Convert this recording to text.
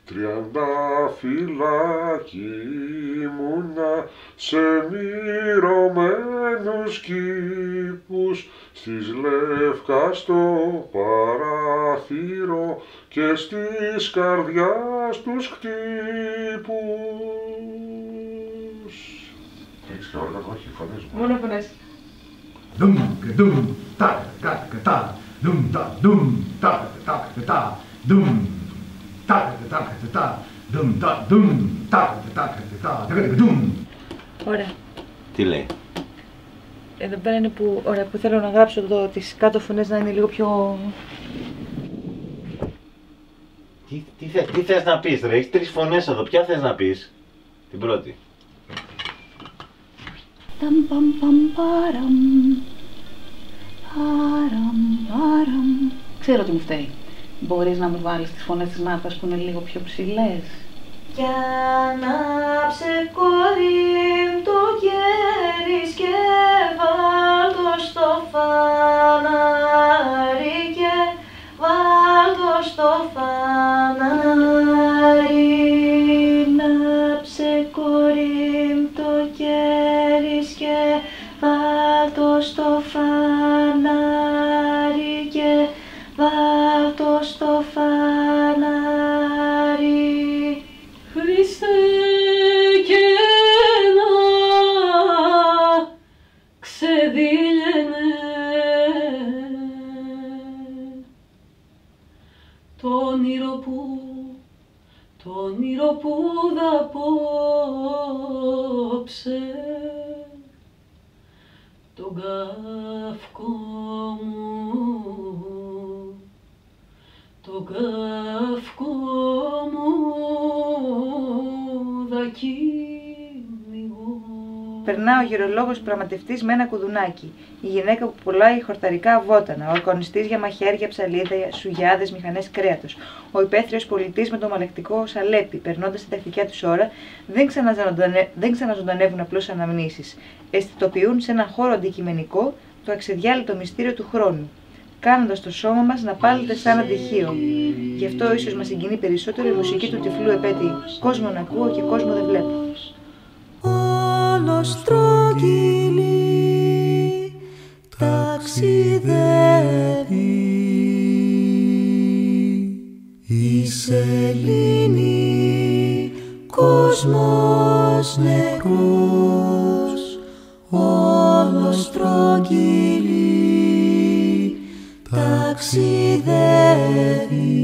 Τριαντάφυλλάκι ήμουνα σε μυρωμένους κήπους, στις Λεύκα στο παράθυρο και στις καρδιάς τους χτύπους. Έχεις και όργανο, όχι φωνές μου. Μόνο φωνές. Δουμ και δουμ, τα κα κα, δουμ τα δουμ, τα κα κα, δουμ τα κα κα, δουμ τα δουμ, τα κα κα, δουμ. Ωραία. Τι λέει? Εδώ πέρα είναι που, ωραία, που θέλω να γράψω εδώ τις κάτω φωνές να είναι λίγο πιο... Τι θες να πεις ρε, έχεις 3 φωνές εδώ, ποια θες να πεις? Την πρώτη. Ταμ παμ παμ παραμ, παραμ παραμ. Ξέρω τι μου φταίει. Μπορείς να μου βάλεις τις φωνές της Μάρθας που είναι λίγο πιο ψηλές? Κι ανάψε κορίμ το κέρις και βάλ' το στο φανάρι και βάλ' το στο φανάρι. Νάψε κορίμ το κέρις και βάλ' το στο φανάρι και βάλ' το στο φανάρι. Χριστέ και να ξεδίλαινε το όνειρο που δ' απόψε τον καυκό μου δα κυνηγώ. Περνά ο γερολόγος πραγματευτής με ένα κουδουνάκι, η γυναίκα που πουλάει χορταρικά βότανα, ο αρκονιστής για μαχαίρια, ψαλίδα, σουγιάδες, μηχανές κρέατος, ο υπαίθριος πολιτής με το μαλακτικό σαλέπι, περνώντας την τακτική τους ώρα, δεν ξαναζωντανεύουν απλώς αναμνήσεις. Αισθητοποιούν σε έναν χώρο αντικειμενικό το αξεδιάλειτο μυστήριο του χρόνου, κάνοντας το σώμα μας να πάλεται σαν αντυχείο. Γι' αυτό ίσως μας συγκινεί περισσότερο η μουσική του τυφλού επέτη «Κόσμο να ακούω και κόσμο δεν βλέπω». Όλο στρογγυλή ταξιδεύει η σελήνη, κόσμος νεκρός. Όλο στρογγυλή ταξιδεύει